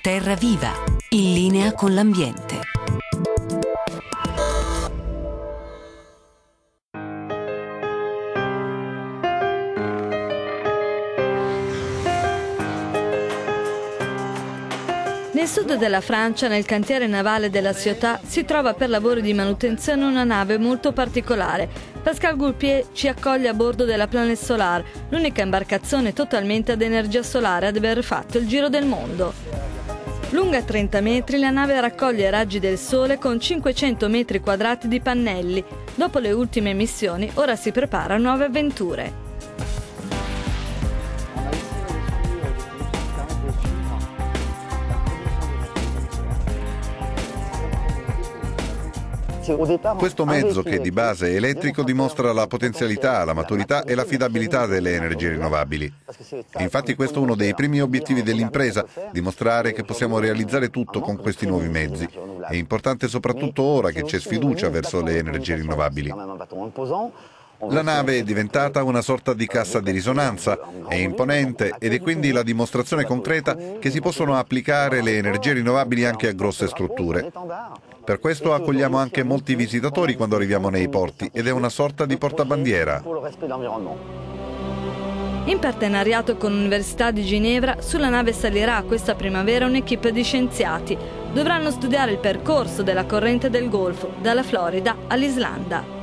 Terra Viva, in linea con l'ambiente. Nel sud della Francia, nel cantiere navale della Ciotat, si trova per lavori di manutenzione una nave molto particolare. Pascal Goulpier ci accoglie a bordo della Planète Solar, l'unica imbarcazione totalmente ad energia solare ad aver fatto il giro del mondo. Lunga 30 metri, la nave raccoglie i raggi del sole con 500 metri quadrati di pannelli. Dopo le ultime missioni, ora si prepara a nuove avventure. Questo mezzo, che di base è elettrico, dimostra la potenzialità, la maturità e l'affidabilità delle energie rinnovabili. E infatti questo è uno dei primi obiettivi dell'impresa, dimostrare che possiamo realizzare tutto con questi nuovi mezzi. È importante soprattutto ora che c'è sfiducia verso le energie rinnovabili. La nave è diventata una sorta di cassa di risonanza, è imponente ed è quindi la dimostrazione concreta che si possono applicare le energie rinnovabili anche a grosse strutture. Per questo accogliamo anche molti visitatori quando arriviamo nei porti ed è una sorta di portabandiera. In partenariato con l'Università di Ginevra, sulla nave salirà questa primavera un'equipe di scienziati. Dovranno studiare il percorso della corrente del Golfo, dalla Florida all'Islanda.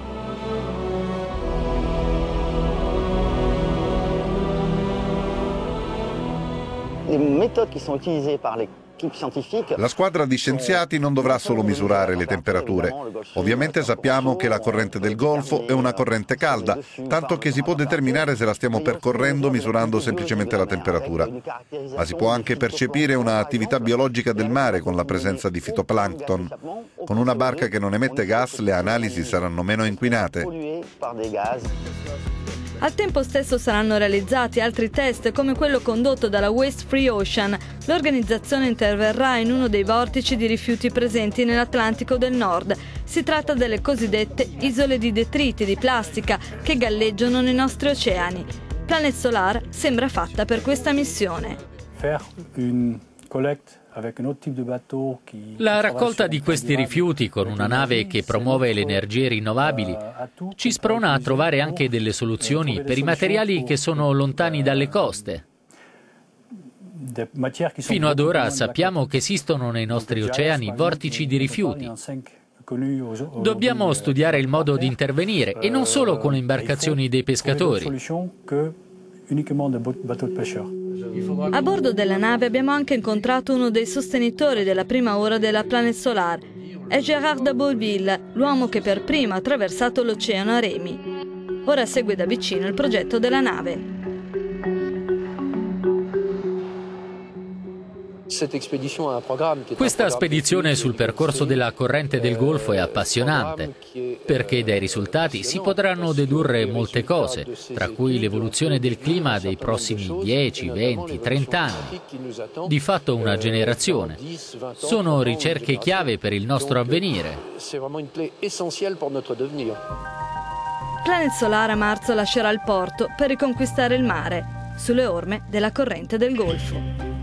La squadra di scienziati non dovrà solo misurare le temperature. Ovviamente sappiamo che la corrente del Golfo è una corrente calda, tanto che si può determinare se la stiamo percorrendo misurando semplicemente la temperatura. Ma si può anche percepire un'attività biologica del mare con la presenza di fitoplancton. Con una barca che non emette gas, le analisi saranno meno inquinate. Al tempo stesso saranno realizzati altri test come quello condotto dalla Waste Free Ocean. L'organizzazione interverrà in uno dei vortici di rifiuti presenti nell'Atlantico del Nord. Si tratta delle cosiddette isole di detriti di plastica che galleggiano nei nostri oceani. Planète Solar sembra fatta per questa missione. La raccolta di questi rifiuti con una nave che promuove le energie rinnovabili ci sprona a trovare anche delle soluzioni per i materiali che sono lontani dalle coste. Fino ad ora sappiamo che esistono nei nostri oceani vortici di rifiuti. Dobbiamo studiare il modo di intervenire e non solo con le imbarcazioni dei pescatori. A bordo della nave abbiamo anche incontrato uno dei sostenitori della prima ora della Planète Solar. È Gérard de Beauville, l'uomo che per primo ha attraversato l'oceano a remi. Ora segue da vicino il progetto della nave. Questa spedizione sul percorso della corrente del Golfo è appassionante, perché dai risultati si potranno dedurre molte cose, tra cui l'evoluzione del clima dei prossimi 10, 20, 30 anni, di fatto una generazione. Sono ricerche chiave per il nostro avvenire. Planète Solar a marzo lascerà il porto per riconquistare il mare, sulle orme della corrente del Golfo.